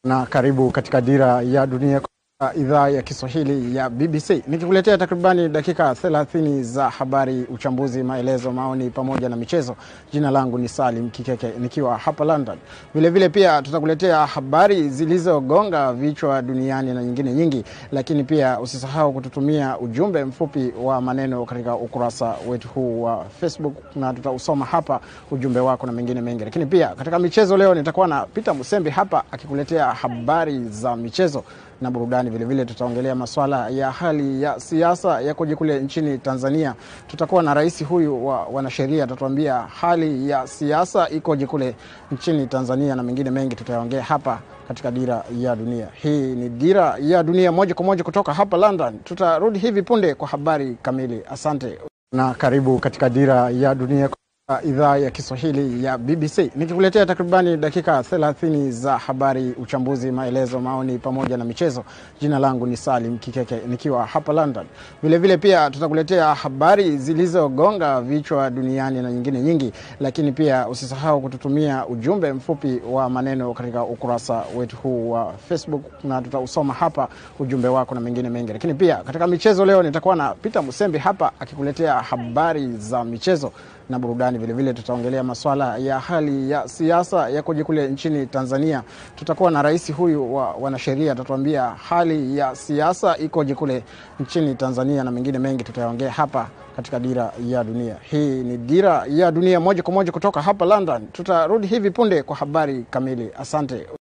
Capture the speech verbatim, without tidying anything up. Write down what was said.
Na karibu katika Dira ya Dunia kwa idhaa ya Kiswahili ya B B C. Nikikuletea takribani dakika thelathini za habari, uchambuzi, maelezo, maoni pamoja na michezo. Jina langu ni Salim Kikeke nikiwa hapa London. Vile vile pia tutakuletea habari zilizogonga vichwa duniani na nyingine nyingi, lakini pia usisahau kututumia ujumbe mfupi wa maneno katika ukurasa wetu huu wa Facebook na tutausoma hapa ujumbe wako na mengine mengi. Lakini pia katika michezo leo nitakuwa na Peter Musembi hapa akikuletea habari za michezo na burudani. Vile vile tutaongelea masuala ya hali ya siasa yakoje kule nchini Tanzania. Tutakuwa na rais huyu wa wanasheria atatuambia hali ya siasa ikoje kule nchini Tanzania na mengine mengi tutayaongea hapa katika Dira ya Dunia. Hii ni Dira ya Dunia moja kwa moja kutoka hapa London. Tutarudi hivi punde kwa habari kamili. Asante na karibu katika Dira ya Dunia idhaa ya Kiswahili ya B B C. Nikikuletea takribani dakika thelathini za habari, uchambuzi, maelezo, maoni pamoja na michezo. Jina langu ni Salim Kikeke nikiwa hapa London. Vile vile pia tutakuletea habari zilizogonga vichwa duniani na nyingine nyingi, lakini pia usisahau kututumia ujumbe mfupi wa maneno katika ukurasa wetu huu wa Facebook na tutausoma hapa ujumbe wako na mengine mengi. Lakini pia katika michezo leo nitakuwa na Peter Musembi hapa akikuletea habari za michezo na burudani. Vile vile tutaongelea masuala ya hali ya siasa yakoje kule nchini Tanzania. Tutakuwa na rais huyu wa wanasheria atatuambia hali ya siasa ikoje kule nchini Tanzania na mengine mengi tutayaongea hapa katika Dira ya Dunia. Hii ni Dira ya Dunia moja kwa moja kutoka hapa London. Tutarudi hivi punde kwa habari kamili. Asante.